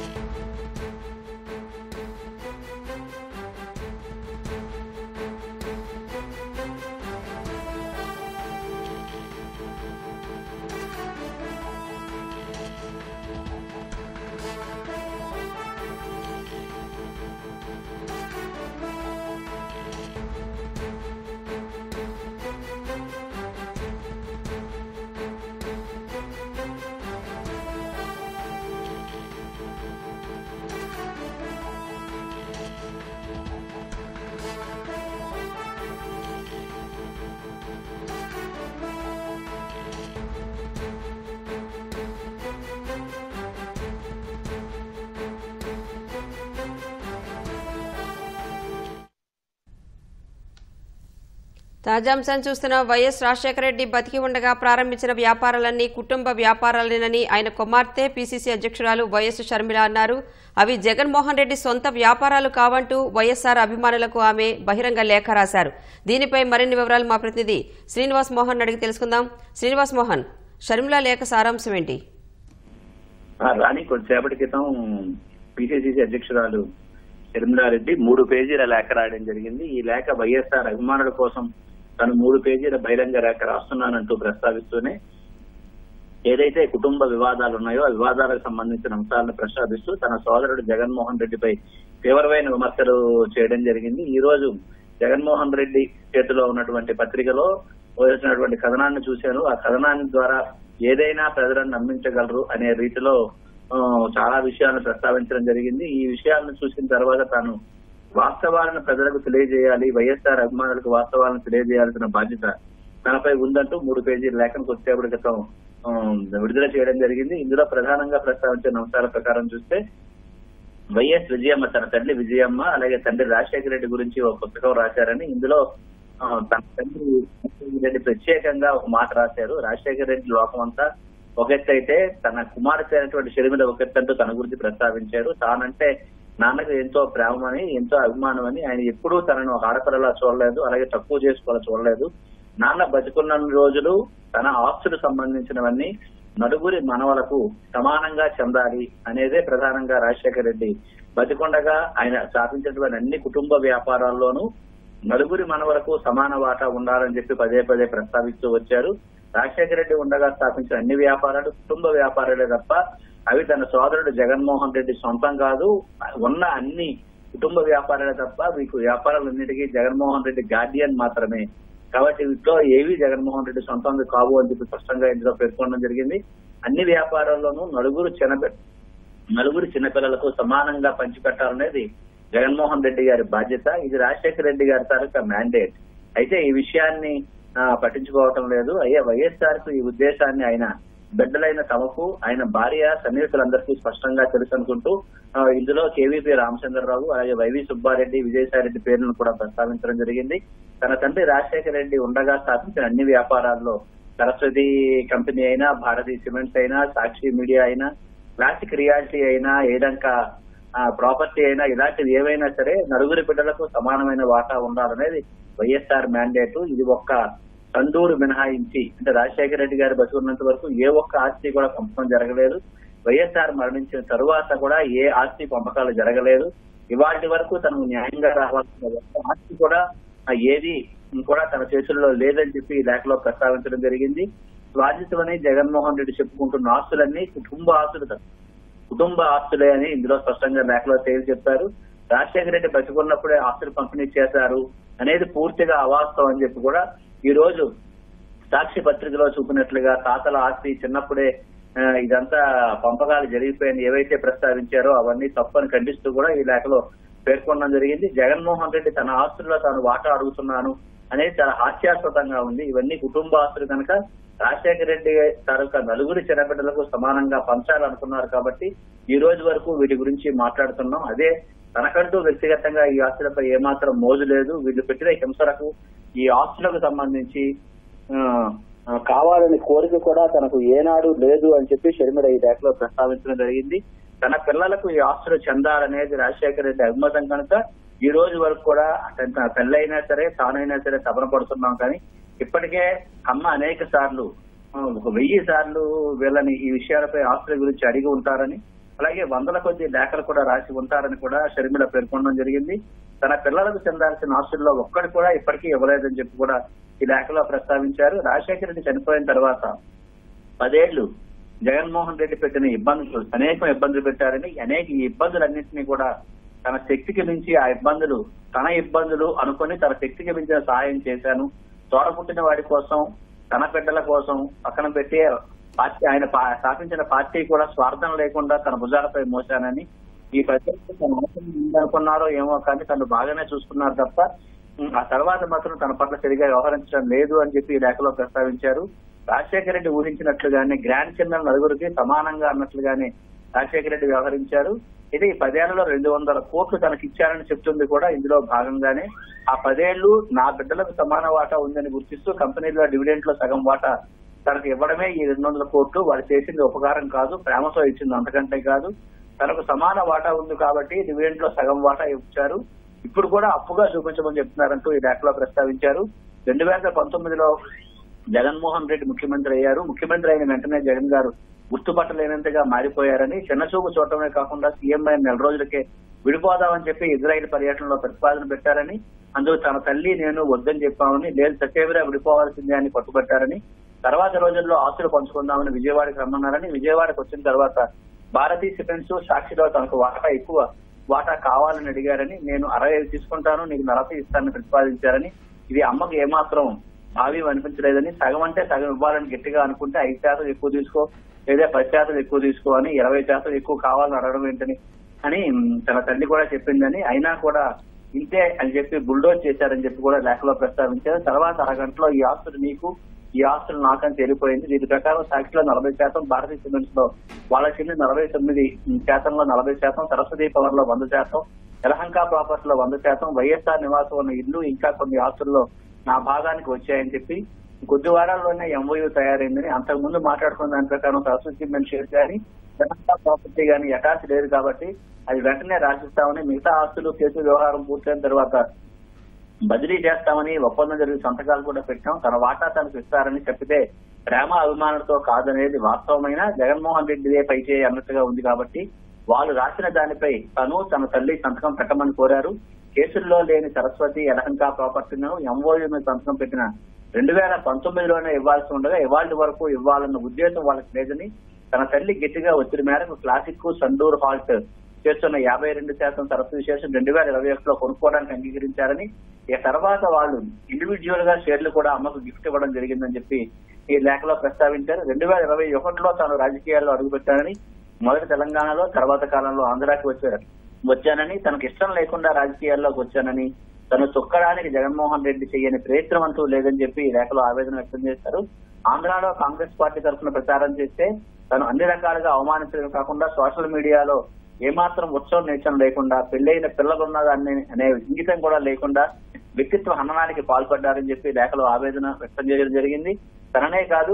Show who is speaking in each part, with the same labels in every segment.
Speaker 1: తాజాంశాన్ని చూస్తున్న వైఎస్ రాజశేఖర రెడ్డి బతికి ఉండగా ప్రారంభించిన వ్యాపారాలన్నీ కుటుంబ వ్యాపారాలేనని ఆయన కుమార్తె PCC అధ్యక్షురాలు YS షర్మిల అన్నారు. అవి జగన్మోహన్ రెడ్డి సొంత వ్యాపారాలు కావంటూ వైఎస్ఆర్ అభిమానులకు ఆమె బహిరంగ లేఖ రాశారు. దీనిపై మరిన్ని వివరాలు మా ప్రతినిధి శ్రీనివాస్ మోహన్ అడిగి తెలుసుకుందాం. శ్రీనివాస్ మోహన్, షర్మిల లేఖ సారాంశం ఏంటి?
Speaker 2: రాణి, కొద్దిసేపటి క్రితం PCC అధ్యక్షురాలు షర్మిలారెడ్డి 3 పేజీల లేఖ రాయడం జరిగింది. ఈ లేఖ వైఎస్ఆర్ అభిమానుల కోసం తను 3 పేజీల బహిరంగ లేఖ రాస్తున్నానంటూ ప్రస్తావిస్తూనే ఏదైతే కుటుంబ వివాదాలు ఉన్నాయో ఆ వివాదాలకు సంబంధించిన అంశాలను ప్రస్తావిస్తూ తన సోదరుడు జగన్మోహన్ రెడ్డిపై తీవ్రమైన విమర్శలు చేయడం జరిగింది. ఈ రోజు జగన్మోహన్ రెడ్డి చేతిలో ఉన్నటువంటి పత్రికలో వచ్చినటువంటి కథనాన్ని చూశాను. ఆ కథనాన్ని ద్వారా ఏదైనా ప్రజలను నమ్మించగలరు అనే రీతిలో చాలా విషయాలను ప్రస్తావించడం జరిగింది. ఈ విషయాలను చూసిన తర్వాత తాను వాస్తవాలను ప్రజలకు తెలియజేయాలి, వైఎస్ఆర్ అభిమానులకు వాస్తవాలను తెలియజేయాల్సిన బాధ్యత తనపై ఉందంటూ 3 పేజీల లేఖను కొద్దిసేపటి క్రితం విడుదల చేయడం జరిగింది. ఇందులో ప్రధానంగా ప్రస్తావించిన అంశాల ప్రకారం చూస్తే వైఎస్ విజయమ్మ, తన తల్లి విజయమ్మ, అలాగే తండ్రి రాజశేఖర రెడ్డి గురించి ఒక పుస్తకం రాశారని, ఇందులో తన తండ్రి రెడ్డి ప్రత్యేకంగా ఒక మాట రాశారు. రాజశేఖర రెడ్డి లోకం అంతా ఒకెత్తైతే తన కుమార్తె అయినటువంటి షర్మిల ఒకెత్తంటూ తన గురించి ప్రస్తావించారు. తానంటే నాన్నకు ఎంతో ప్రేమని, ఎంతో అభిమానం అని, ఆయన ఎప్పుడూ తనను ఒక ఆడపిల్లలా చూడలేదు, అలాగే తక్కువ చేసుకోవాలని చూడలేదు. నాన్న బతుకున్న రోజులు తన ఆస్తులు సంబంధించినవన్నీ నలుగురి మనవలకు సమానంగా చెందాలి అనేదే ప్రధానంగా రాజశేఖర రెడ్డి బతికొండగా ఆయన స్థాపించినటువంటి అన్ని కుటుంబ వ్యాపారాల్లోనూ నలుగురి మనవలకు సమాన వాటా ఉండాలని చెప్పి పదే పదే ప్రస్తావిస్తూ వచ్చారు. రాజశేఖర రెడ్డి ఉండగా స్థాపించిన అన్ని వ్యాపారాలు కుటుంబ వ్యాపారాలే తప్ప అవి తన సోదరుడు జగన్మోహన్ రెడ్డి సొంతం కాదు. ఉన్న అన్ని కుటుంబ వ్యాపారాలే తప్ప మీకు వ్యాపారాలన్నిటికీ జగన్మోహన్ రెడ్డి గార్డియన్ మాత్రమే. కాబట్టి వీటిలో ఏవి జగన్మోహన్ రెడ్డి సొంతం కావు అని చెప్పి స్పష్టంగా ఇందులో పేర్కొనడం జరిగింది. అన్ని వ్యాపారాల్లోనూ నలుగురు చిన్నపిల్లలకు సమానంగా పంచిపెట్టాలనేది జగన్మోహన్ రెడ్డి గారి బాధ్యత. ఇది రాజశేఖర రెడ్డి గారి తాలూకా మ్యాండేట్. అయితే ఈ విషయాన్ని పట్టించుకోవటం లేదు. అయ్యే వైఎస్ఆర్ కు ఈ ఉద్దేశాన్ని ఆయన బిడ్డలైన తమకు, ఆయన భార్య సన్నిహితులందరికీ స్పష్టంగా తెలుసు అనుకుంటూ ఇందులో KVP రామచంద్రరావు, అలాగే YV సుబ్బారెడ్డి, విజయసాయిరెడ్డి పేర్లను కూడా ప్రస్తావించడం జరిగింది. తన తండ్రి రాజశేఖర రెడ్డి ఉండగా స్థాపించిన అన్ని వ్యాపారాల్లో సరస్వతి కంపెనీ అయినా, భారతీ సిమెంట్స్ అయినా, సాక్షి మీడియా అయినా, క్లాసిక్ రియాలిటీ అయినా, ఏదంక ప్రాపర్టీ అయినా, ఇలాంటివి ఏవైనా సరే నలుగురి బిడ్డలకు సమానమైన వాటా ఉండాలనేది వైఎస్ఆర్ మ్యాండేట్. ఇది ఒక్క తండూరు మినహాయించి, అంటే రాజశేఖర రెడ్డి గారు బతుకున్నంత వరకు ఏ ఒక్క ఆస్తి కూడా పంపకం జరగలేదు. వైఎస్ఆర్ మరణించిన తరువాత కూడా ఏ ఆస్తి పంపకాలు జరగలేదు. ఇవాటి వరకు తనకు న్యాయంగా రావాల్సిన ఆస్తి కూడా ఏది కూడా తన చేతుల్లో లేదని చెప్పి ఈ లేఖలో ప్రస్తావించడం జరిగింది. స్వాధితమని జగన్మోహన్ రెడ్డి చెప్పుకుంటున్న ఆస్తులన్నీ కుటుంబ ఆస్తులే అని ఇందులో స్పష్టంగా లేఖలో తేల్చి చెప్పారు. రాజశేఖర రెడ్డి బతుకున్నప్పుడే ఆస్తులు పంపిణీ చేశారు అనేది పూర్తిగా అవాస్తవం అని చెప్పి కూడా ఈ రోజు సాక్షి పత్రికలో చూపినట్లుగా తాతల ఆస్తి చిన్నప్పుడే ఇదంతా పంపకాలు జరిగిపోయాయని ఏవైతే ప్రస్తావించారో అవన్నీ తప్పని ఖండిస్తూ కూడా ఈ లేఖలో పేర్కొనడం జరిగింది. జగన్మోహన్ రెడ్డి తన ఆస్తుల్లో తాను వాటా అడుగుతున్నాను అనేది చాలా హాస్యాస్పదంగా ఉంది. ఇవన్నీ కుటుంబ ఆస్తులు కనుక రాజశేఖర రెడ్డి తాలూకా నలుగురి చిన్నబిడ్డలకు సమానంగా పంచాలనుకున్నారు కాబట్టి ఈ రోజు వరకు వీటి గురించి మాట్లాడుతున్నాం. అదే తనకంటూ వ్యక్తిగతంగా ఈ ఆస్తులపై ఏమాత్రం మోజు లేదు. వీళ్ళు పెట్టిన హింసలకు, ఈ ఆస్తులకు సంబంధించి కావాలని కోరిక కూడా తనకు ఏనాడు లేదు అని చెప్పి షర్మిల ఈ లేఖలో ప్రస్తావించడం జరిగింది. తన పిల్లలకు ఈ ఆస్తులు చెందాలనేది రాజశేఖర రెడ్డి అభిమతం కనుక ఈ రోజు వరకు కూడా తన పెళ్ళైనా సరే తానైనా సరే తపన పడుతున్నాం. కానీ ఇప్పటికే అమ్మ అనేక సార్లు 1000 సార్లు వీళ్ళని ఈ విషయాలపై ఆస్తుల గురించి అడిగి ఉంటారని, అలాగే వందల కొద్ది లేఖలు కూడా రాసి ఉంటారని కూడా షర్మిల పేర్కొనడం జరిగింది. తన పిల్లలకు చెందాల్సిన ఆస్తుల్లో ఒక్కటి కూడా ఇప్పటికీ ఇవ్వలేదని చెప్పి కూడా ఈ లేఖలో ప్రస్తావించారు. రాజశేఖర రెడ్డి చనిపోయిన తర్వాత 10 ఏళ్లు జగన్మోహన్ రెడ్డి పెట్టిన ఇబ్బందులు అనేక ఇబ్బందులు పెట్టారని, అనేక ఈ ఇబ్బందులన్నింటినీ కూడా తన శక్తికి మించి ఆ ఇబ్బందులు తన ఇబ్బందులు అనుకుని తన శక్తికి మించిన సహాయం చేశాను. తోడపుట్టిన వాడి కోసం, తన బిడ్డల కోసం పక్కన పెట్టి పార్టీ ఆయన స్థాపించిన పార్టీ కూడా స్వార్థం లేకుండా తన భుజాలపై మోశానని, ఈ ప్రజలకు తన అవసరం ఉందనుకున్నారో ఏమో కానీ తను బాగానే చూసుకున్నారు తప్ప ఆ తర్వాత మాత్రం తన పట్ల సరిగా వ్యవహరించడం లేదు అని చెప్పి ఈ లేఖలో ప్రస్తావించారు. రాజశేఖర రెడ్డి ఊహించినట్లుగానే గ్రాండ్ చిన్నల నలుగురికి సమానంగా అన్నట్లుగానే రాజశేఖర రెడ్డి వ్యవహరించారు. ఇది 10 ఏళ్లలో 200 కోట్లు తనకి ఇచ్చారని చెప్తుంది కూడా ఇందులో భాగంగానే. ఆ 10 ఏళ్లు నా బిడ్డలకు సమాన వాటా ఉందని గుర్తిస్తూ కంపెనీలో డివిడెంట్ లో సగం వాటా తనకు ఇవ్వడమే ఈ 200 కోట్లు. వాళ్ళు చేసింది ఉపకారం కాదు, ప్రేమతో ఇచ్చింది అంతకంటే కాదు. తనకు సమాన వాటా ఉంది కాబట్టి డివిడెంట్ లో సగం వాటా ఇచ్చారు. ఇప్పుడు కూడా అప్పుగా చూపించమని చెప్తున్నారంటూ ఈ లేఖలో ప్రస్తావించారు. 2019లో జగన్మోహన్ రెడ్డి ముఖ్యమంత్రి అయ్యారు. ముఖ్యమంత్రి అయిన వెంటనే జగన్ గారు గుర్తుపట్టలేనంతగా మారిపోయారని, చిన్నచూపు చూడటమే కాకుండా సీఎం అయిన 4 రోజులకే విడిపోదామని చెప్పి ఇజ్రాయెల్ పర్యటనలో ప్రతిపాదన పెట్టారని, అందులో తన తల్లి నేను వద్దని చెప్పామని, లేదు సత్యవీరా విడిపోవాల్సిందే అని పట్టుబట్టారని, తర్వాత రోజుల్లో ఆస్తులు పంచుకుందామని విజయవాడకి రమ్మన్నారని, విజయవాడకు వచ్చిన తర్వాత భారతీ సిమెంట్స్ సాక్షిలో తనకు ఎక్కువ వాటా కావాలని అడిగారని, నేను 65 తీసుకుంటాను నీకు 40 ఇస్తానని ప్రతిపాదించారని, ఇది అమ్మకు ఏమాత్రం భావ్యం అనిపించలేదని, సగం అంటే సగం ఇవ్వాలని గట్టిగా అనుకుంటే 5% ఎక్కువ తీసుకో లేదా 10% ఎక్కువ తీసుకో అని, 20% ఎక్కువ కావాలని అడగడం ఏంటని అని తన తల్లి కూడా చెప్పిందని, అయినా కూడా ఇంతే అని చెప్పి బుల్డోజ్ చేశారని చెప్పి కూడా లేఖలో ప్రస్తావించారు. తర్వాత అరగంటలో ఈ ఆస్తులు నీకు, ఈ ఆస్తులు నాకని తేలిపోయింది. దీని ప్రకారం సాక్షిలో 40%, భారతీయ సిమెంట్స్ లో వాళ్ళ చెల్లి 49%లో 40%, సరస్వతి పవర్ లో 100%, యలహంక ప్రాపర్టీ లో 100%, వైఎస్ఆర్ నివాసం ఉన్న ఇల్లు ఇంకా కొన్ని ఆస్తుల్లో నా భాగానికి వచ్చాయని చెప్పి కొద్ది వారాల్లోనే ఎంఓయూ తయారైందని, అంతకుముందు మాట్లాడుకున్న దాని ప్రకారం సరస్వతి సిమెంట్ షేర్ కానీ యలహంక ప్రాపర్టీ కానీ అటాచ్ లేదు కాబట్టి అది వెంటనే రాసిస్తామని, మిగతా ఆస్తులు కేసు వ్యవహారం పూర్తయిన తర్వాత బదిలీ చేస్తామని ఒప్పందం జరిగి సంతకాలు కూడా పెట్టాం, తన వాటా తనకు ఇస్తారని చెప్పితే ప్రేమ అభిమానులతో కాదనేది వాస్తవమైన జగన్మోహన్ రెడ్డిదే పైచేయి అన్నట్టుగా ఉంది కాబట్టి వాళ్ళు రాసిన దానిపై తను తన తల్లి సంతకం పెట్టమని కోరారు. కేసుల్లో లేని సరస్వతి యలహంక ప్రాపర్టీను ఎంఓయూ మీద సంతకం పెట్టిన 2019లోనే ఇవ్వాల్సి ఉండగా ఇవాళ వరకు ఇవ్వాలన్న ఉద్దేశం వాళ్ళకి లేదని, తన తల్లి గట్టిగా ఒత్తిడి మేరకు క్లాసిక్ సండూర్ హాల్ట్ చేస్తున్న 52% సరస్సు విశేషం 2021లో కొనుక్కోవడానికి అంగీకరించారని, ఈ తర్వాత వాళ్ళు ఇండివిజువల్ గా షేర్లు కూడా అమ్మకు గిఫ్ట్ ఇవ్వడం జరిగిందని చెప్పి ఈ లేఖలో ప్రస్తావించారు. 2021లో తాను రాజకీయాల్లో అడుగుపెట్టానని, మొదటి తెలంగాణలో తర్వాత కాలంలో ఆంధ్రాకి వచ్చానని, తనకు ఇష్టం లేకుండా రాజకీయాల్లోకి వచ్చానని, తను తొక్కడానికి జగన్మోహన్ రెడ్డి చేయని ప్రయత్నం అంటూ లేదని చెప్పి ఈ లేఖలో ఆవేదన వ్యక్తం చేశారు. ఆంధ్రాలో కాంగ్రెస్ పార్టీ తరఫున ప్రచారం చేస్తే తను అన్ని రకాలుగా అవమానించడమే కాకుండా సోషల్ మీడియాలో ఏమాత్రం ఉత్సవం నేర్చడం లేకుండా, పెళ్లైన పిల్లలున్నదాన్ని అనే ఇంగితం కూడా లేకుండా వ్యక్తిత్వ హననానికి పాల్పడ్డారని చెప్పి లేఖలో ఆవేదన వ్యక్తం చేయడం జరిగింది. తననే కాదు,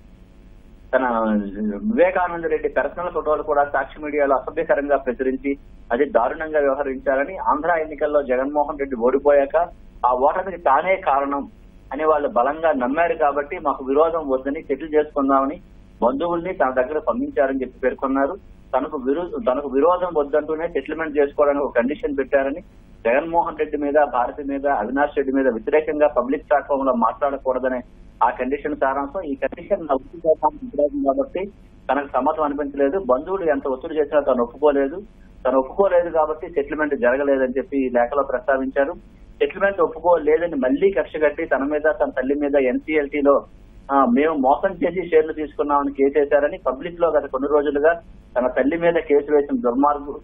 Speaker 2: తన వివేకానంద రెడ్డి పర్సనల్ ఫోటోలు కూడా సాక్షి మీడియాలో అసభ్యకరంగా ప్రచురించి అది దారుణంగా వ్యవహరించారని, ఆంధ్ర ఎన్నికల్లో జగన్మోహన్ రెడ్డి ఓడిపోయాక ఆ ఓటమికి తానే కారణం అని వాళ్ళు బలంగా నమ్మారు కాబట్టి మాకు విరోధం వద్దని సెటిల్ చేసుకుందామని బంధువుల్ని తన దగ్గర పంపించారని చెప్పి పేర్కొన్నారు. తనకు విరోధం వద్దంటూనే సెటిల్మెంట్ చేసుకోవడానికి ఒక కండిషన్ పెట్టారని, జగన్మోహన్ రెడ్డి మీద, భారతి మీద, అవినాష్ రెడ్డి మీద వ్యతిరేకంగా పబ్లిక్ ప్లాట్ఫామ్ లో మాట్లాడకూడదనే ఆ కండిషన్ సారాంశం. ఈ కండిషన్ కాబట్టి తనకు సమ్మతం అనిపించలేదు. బంధువులు ఎంత ఒత్తిడి చేసినా తను ఒప్పుకోలేదు కాబట్టి సెటిల్మెంట్ జరగలేదని చెప్పి ఈ లేఖలో ప్రస్తావించారు. సెటిల్మెంట్ ఒప్పుకోలేదని మళ్లీ కక్ష కట్టి తన మీద, తన తల్లి మీద NCLTలో మేము మోసం చేసి షేర్లు తీసుకున్నామని కేసు వేశారని, పబ్లిక్ లో గత కొన్ని రోజులుగా తన తల్లి మీద కేసు వేసిన దుర్మార్గుడు,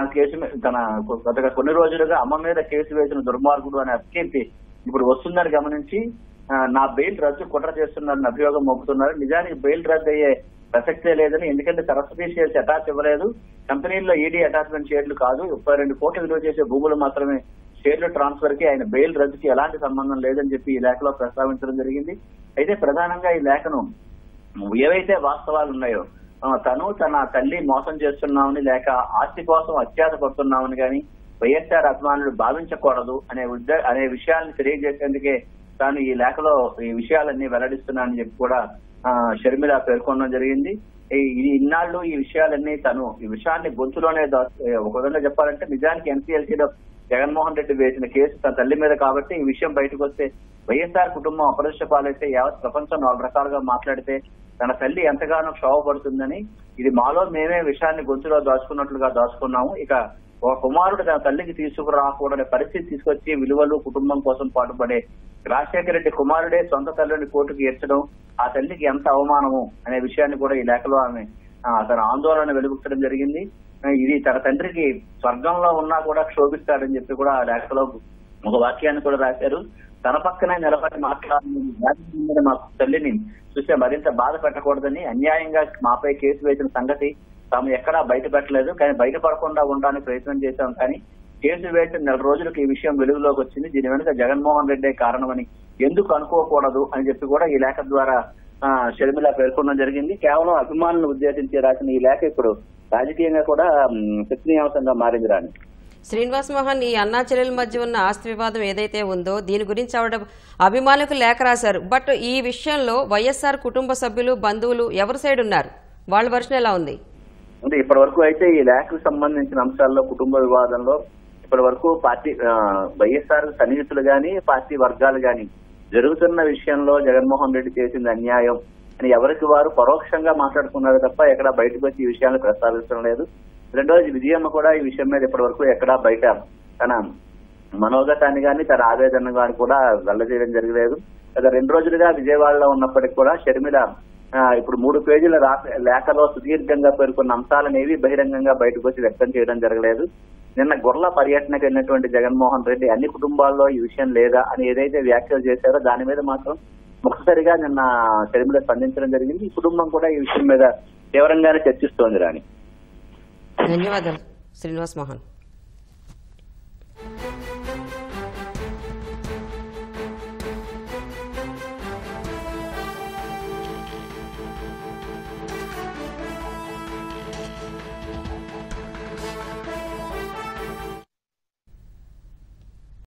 Speaker 2: గత కొన్ని రోజులుగా అమ్మ మీద కేసు వేసిన దుర్మార్గుడు అనే అభికీర్తి ఇప్పుడు వస్తుందని గమనించి నా బెయిల్ రద్దు కుట్ర చేస్తున్నారని అభియోగం మోపుతున్నారు. నిజానికి బెయిల్ రద్దు అయ్యే ప్రసక్తే లేదని, ఎందుకంటే సరస్వతి షేర్స్ అటాచ్ ఇవ్వలేదు, కంపెనీల్లో ఈడీ అటాచ్మెంట్ షేర్లు కాదు, 32 కోట్లు విలువ చేసే భూములు మాత్రమే షేర్లు ట్రాన్స్ఫర్ కి ఆయన బెయిల్ రద్దుకి ఎలాంటి సంబంధం లేదని చెప్పి ఈ లేఖలో ప్రస్తావించడం జరిగింది. అయితే ప్రధానంగా ఈ లేఖను ఏవైతే వాస్తవాలు ఉన్నాయో, తను తన తల్లి మోసం చేస్తున్నామని లేక ఆస్తి కోసం అత్యాశ పడుతున్నామని కానీ వైఎస్ఆర్ అభిమానులు భావించకూడదు అనే విషయాలను తెలియజేసేందుకే తాను ఈ లేఖలో ఈ విషయాలన్నీ వెల్లడిస్తున్నానని చెప్పి కూడా షర్మిల పేర్కొనడం జరిగింది. ఇన్నాళ్ళు ఈ విషయాలన్నీ తను ఈ విషయాన్ని గొంతులోనే ఒక విధంగా చెప్పాలంటే నిజానికి ఎన్సీఎల్సీలో జగన్మోహన్ రెడ్డి వేసిన కేసు తన తల్లి మీద కాబట్టి ఈ విషయం బయటకు వస్తే వైఎస్ఆర్ కుటుంబం అపరిష్ట పాలైతే యావత్ ప్రపంచం 4 రకాలుగా మాట్లాడితే తన తల్లి ఎంతగానో క్షోభపడుతుందని ఇది మాలో మేమే విషయాన్ని గొంతులో దాచుకున్నట్లుగా దాచుకున్నాము. ఇక ఒక కుమారుడు తన తల్లికి తీసుకురాకూడని పరిస్థితి తీసుకొచ్చి విలువలు కుటుంబం కోసం పాటుపడే రాజశేఖర రెడ్డి కుమారుడే సొంత తల్లిని కోర్టుకు ఏర్చడం ఆ తల్లికి ఎంత అవమానము అనే విషయాన్ని కూడా ఈ లేఖలో ఆమె తన ఆందోళన వెలుగుచ్చడం జరిగింది. ఇది తన తండ్రికి స్వర్గంలో ఉన్నా కూడా క్షోభిస్తాడని చెప్పి కూడా ఆ లేఖలో ఒక వాక్యాన్ని కూడా రాశారు. తన పక్కనే నిలబడి మాట్లాడిన మా తల్లిని చూస్తే మరింత బాధ పెట్టకూడదని అన్యాయంగా మాపై కేసు వేసిన సంగతి తాము ఎక్కడా బయట పెట్టలేదు, కానీ బయటపడకుండా ఉండడానికి ప్రయత్నం చేశాం. కానీ కేసు వేసిన 4 రోజులకు ఈ విషయం వెలుగులోకి వచ్చింది. దీని వెనుక జగన్మోహన్ రెడ్డి కారణమని ఎందుకు అనుకోకూడదు అని చెప్పి కూడా ఈ లేఖ ద్వారా షర్మిల పేర్కొనడం జరిగింది. కేవలం అభిమానులను ఉద్దేశించి రాసిన ఈ లేఖ ఇప్పుడు రాజకీయంగా కూడా చర్చనీయాంశంగా మారింది. రాని
Speaker 1: శ్రీనివాస్ మోహన్, ఈ అన్నా చెల్లెల మధ్య ఉన్న ఆస్తి వివాదం ఏదైతే ఉందో దీని గురించి ఆవిడ అభిమానులకు లేఖ రాశారు. బట్ ఈ విషయంలో వైఎస్ఆర్ కుటుంబ సభ్యులు బంధువులు ఎవరి సైడ్ ఉన్నారు? వాళ్ళ వర్షన్ ఎలా ఉంది?
Speaker 2: అంటే ఇప్పటి వరకు అయితే ఈ లేఖకు సంబంధించిన అంశాల్లో కుటుంబ వివాదంలో ఇప్పటి వరకు పార్టీ వైఎస్ఆర్ సన్నిహితులు గాని పార్టీ వర్గాలు గాని జరుగుతున్న విషయంలో జగన్మోహన్ రెడ్డి చేసింది అన్యాయం అని ఎవరికి వారు పరోక్షంగా మాట్లాడుకున్నారు తప్ప ఎక్కడా బయటకు వచ్చి ఈ విషయాన్ని ప్రస్తావించడం లేదు. రెండోది విజయమ్మ కూడా ఈ విషయం మీద ఇప్పటి వరకు ఎక్కడా బయట తన మనోగతాన్ని గాని తన ఆవేదన గాని కూడా వెల్లజేయడం జరగలేదు. గత 2 రోజులుగా విజయవాడలో ఉన్నప్పటికీ కూడా షర్మిల ఇప్పుడు 3 పేజీల లేఖలో సుదీర్ఘంగా పేర్కొన్న అంశాలనేవి బహిరంగంగా బయటకు వచ్చి వ్యక్తం చేయడం జరగలేదు. నిన్న గొర్ల పర్యటనకు వెళ్ళినటువంటి జగన్మోహన్ రెడ్డి అన్ని కుటుంబాల్లో ఈ విషయం లేదా అని ఏదైతే వ్యాఖ్యలు చేశారో దాని మీద మాత్రం ముఖ్యసరిగా నిన్న షర్మిల స్పందించడం జరిగింది. ఈ కుటుంబం కూడా ఈ విషయం మీద తీవ్రంగానే చర్చిస్తోంది. రాని
Speaker 1: ధన్యవాదాలు శ్రీనివాస్ మోహన్.